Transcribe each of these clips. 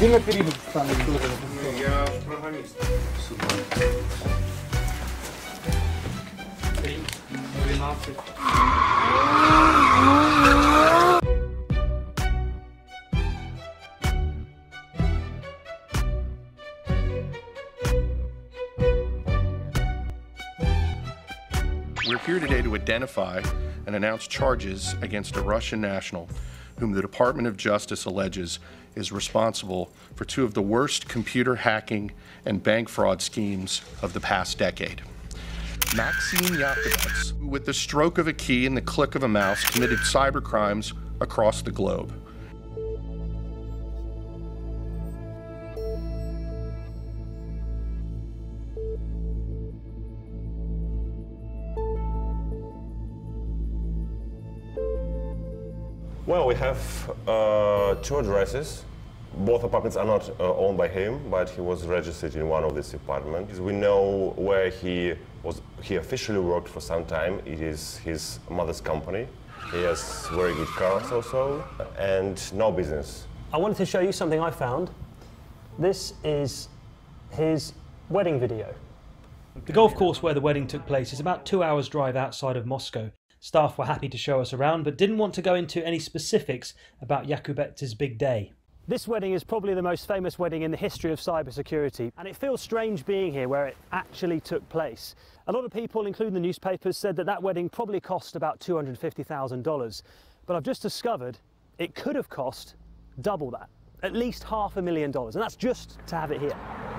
Где на периметр станет? Я программист. 3, 12. We're here today to identify and announce charges against a Russian national whom the Department of Justice alleges is responsible for two of the worst computer hacking and bank fraud schemes of the past decade. Maxim Yakubets, who with the stroke of a key and the click of a mouse committed cyber crimes across the globe. Well, we have two addresses. Both apartments are not owned by him, but he was registered in one of these apartments. We know where he officially worked for some time. It is his mother's company. He has very good cars also, and no business. I wanted to show you something I found. This is his wedding video. The golf course where the wedding took place is about 2 hours' drive outside of Moscow. Staff were happy to show us around, but didn't want to go into any specifics about Yakubets' big day. This wedding is probably the most famous wedding in the history of cybersecurity, and it feels strange being here where it actually took place. A lot of people, including the newspapers, said that that wedding probably cost about $250,000, but I've just discovered it could have cost double that, at least $500,000, and that's just to have it here.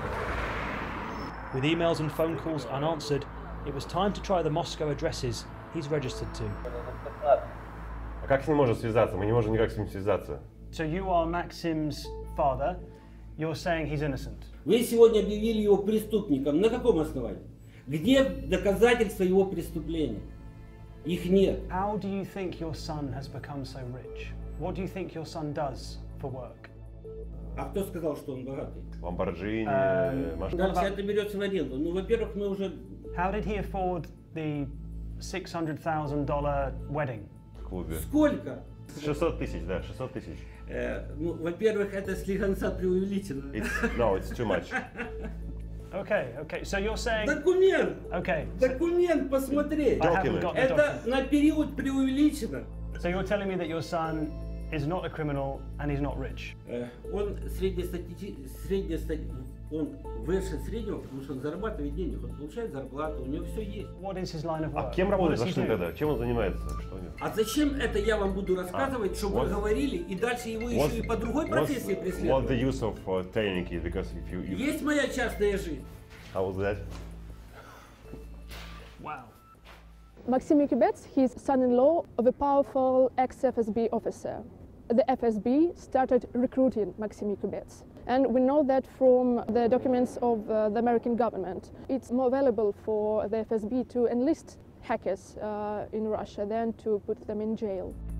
With emails and phone calls unanswered, it was time to try the Moscow addresses he's registered to. А как с ним можно связаться? Мы не можем никак с ним связаться. So you are Maxim's father. You're saying he's innocent. Вы сегодня объявили его преступником. На каком основании? Где доказательства его преступления? Их нет. How do you think your son has become so rich? What do you think your son does for work? А кто сказал, что он богатый? Lamborghini, машина. Дальше это берется в аренду. Ну, во-первых, мы уже... How did he afford the $600,000 wedding? В клубе. Сколько? 600 тысяч, да, 600 тысяч. Ну, во-первых, это слегка преувеличено. No, it's too much. Okay, so you're saying... Документ! Okay. Документ посмотреть! I haven't got the Это document. на период преувеличено. So you're telling me that your son is not a criminal and he's not rich? Он он выше среднего, потому что он зарабатывает денег, он получает зарплату, у него все есть. What is his line of work? А кем работает What does he ваш сын do? тогда? Чем он занимается? Что у него? А зачем это я вам буду рассказывать, чтобы вы говорили, и дальше его еще и по другой профессии What преследовать? the use of telling it? Because if you... Есть моя частная жизнь. How was that? Wow. Maxim Yakubets, he's son-in-law of a powerful ex-FSB officer. The FSB started recruiting Maxim Yakubets. And we know that from the documents of the American government. It's more valuable for the FSB to enlist hackers in Russia than to put them in jail.